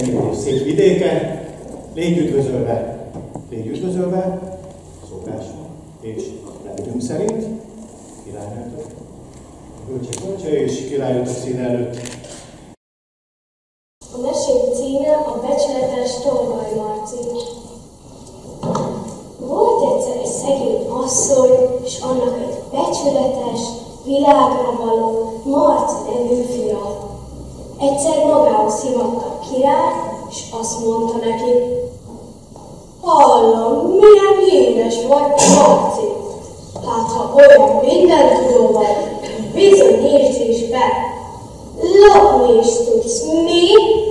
szép és szép vidéken, légy üdvözölve, szokásunk és rendünk szerint, királynőtök, bölcse és királynőtök színe előtt. A mesék címe a becsületes Tolvaj Marci. Volt egyszer egy szegény asszony, és annak egy becsületes, világra való Marci nevű fia. Egyszer magához hívatta a király, és azt mondta neki: hallom, milyen híres vagy, Marci. Hát, ha olyan mindentudó vagy, bizony írd is be. Lopni is tudsz, mi?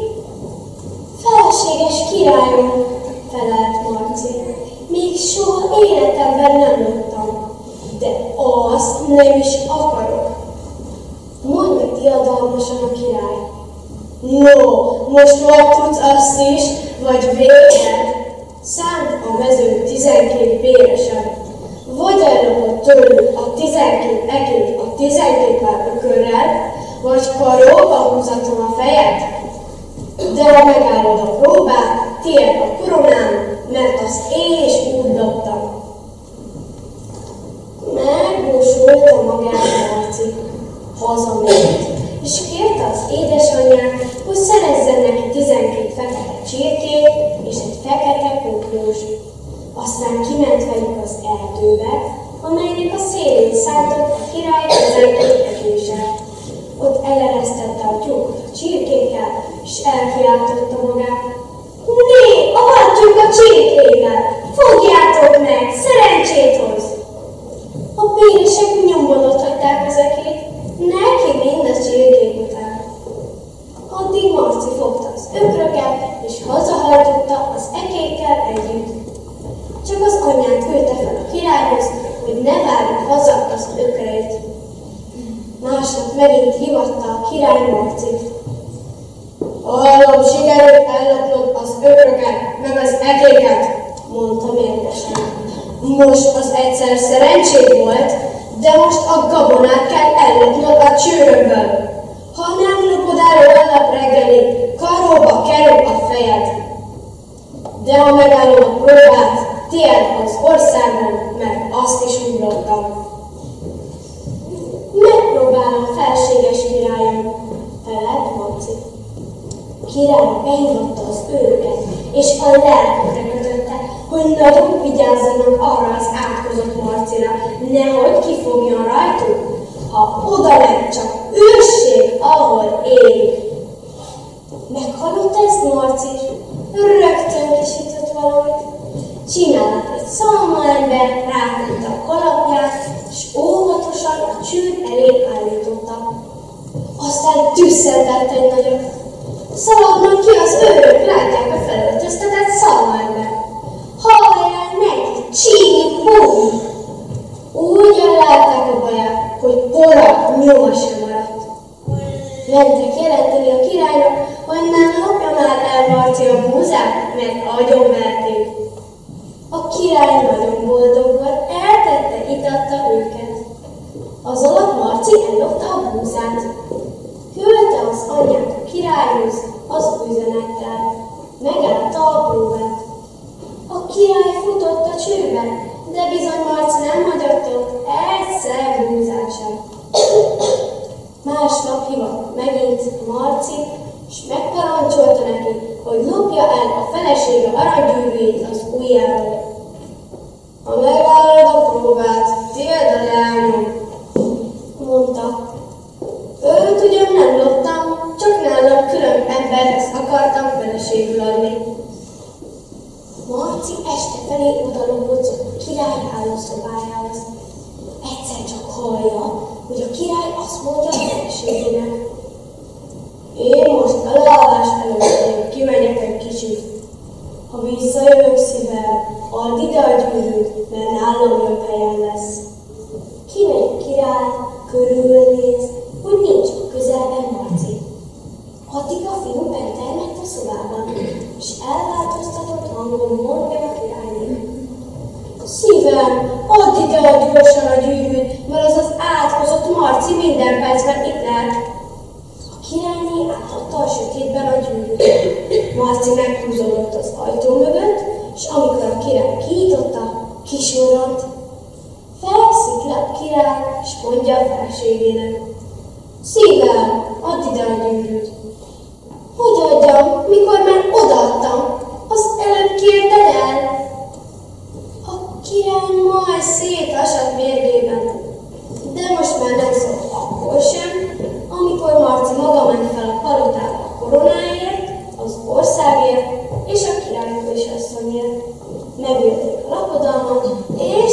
Felséges királyom, felelt Marci, még soha életemben nem loptam, de azt nem is akarok. Mondja diadalmasan a király. No, most vagy tudsz azt is, vagy véged. Szánt a mezőn 12 béreset. Vagy ellopott tőlük a 12 ekét a 12 pár ökörrel, vagy karóba húzatom a fejed. De ha megállod a próbát, tiéd a koronám, mert azt én is úgy loptam. Megbúsulta magát Marci. Hazament, és kérte az édesanyját, hogy szerezzen neki 12 fekete csirkét és egy fekete kuklust. Aztán kiment velük az erdőbe, amelynek a szélén szántott a király 12 ekése. Ott eleresztette a tyúkot a csirkékkel, és elkiáltotta magát. Né, avatjuk a csirkével! Fogjátok meg, szerencsét hoz! A béresek nyomban otthagyták az ekét, neki mind a csirkék után. Addig Marci fogta az ökröket, és hazahajtotta az ekékkel együtt. Csak az anyját küldte fel a királyhoz, hogy ne várja haza az ökreit. Másnap megint hívatta a király Marcit. Hallom, sikerült ellopnod az ökröket, meg az ekéket, mondta mérgesen. Most az egyszer szerencséd volt, de most a gabonát kell ellopnod a csőrökből. Ha nem lopod el holnap reggelig, karóba kerül a fejed. De ha megállod a próbát, tiéd az országban, mert azt is úgy loptam. Megpróbálom, felséges királyom, felelt Marci. A király beindította az őröket, és a lelkükre kötötte, hogy nagyon vigyázzanak arra az átkozott Marcira, nehogy kifogjon rajtuk. Ha oda megy, csak ősség, ahol élik. Meghallott ezt Marci, rögtön kisütött valamit. Csinált egy szalmaember, rátette a kalapját, és óvatosan a csőr elé állította. Aztán tüsszentett egy nagyot. Szaladnak ki az őrök, látják a felöltöztetett szalmaember. Hallják neki, csík, búj! Úgy ellátták a baját, hogy pora nyoma sem maradt. Mentek jelenteni a királynak, hogy nem lopja már el Marci a búzát, mert agyonverték. A király nagyon boldog volt, eltette, itatta őket. Az alatt Marci ellopta a búzát. Küldte az anyját a királyhoz az üzenettel. Megállta a próbát. A király futott a csőbe, de bizony Marci nem hagyott ott egyszer búzát sem. Másnap hívott megint Marci, és megparancsolta neki, hogy lopja el a felesége aranygyűrűjét az ujjáról. Ha megállod a próbát, tiéd a leányom, mondta. Őt ugyan nem loptam, csak nálam külön emberhez akartam feleségül adni. Marci este felé odalopodzott a király hálószobájához. Egyszer csak hallja, hogy a király azt mondja a feleségének. Én most a leállás előtt kimegyek egy kicsit. Ha visszajövök szívvel, add ide a gyűrűt, mert nálam jobb helyen lesz. Kimegy a király, körülnéz, hogy nincs a közelben Marci. Addig a fiú bent termett a szobában, és elváltoztatott hangon mondja a királynak. Szívem, add ide gyorsan a gyűrűt, mert az átkozott Marci minden percben itt lehet. A királyné Fanny átadta a sötétben a gyűrűt. Marci meghúzódott az ajtó mögött, és amikor a király kinyitotta, kisurrant. Fekszik le a király, és mondja a feleségének: Szívvel, add ide a gyűrűt. Hogy adjam, mikor már odaadtam? Az előbb kérted el? A király majd szétasadt mérgében, de most már nem szól akkor sem, amikor Marci maga ment fel a palotába a koronáért, az országért és a király kisasszonyért. Megölték a lakodalmat, és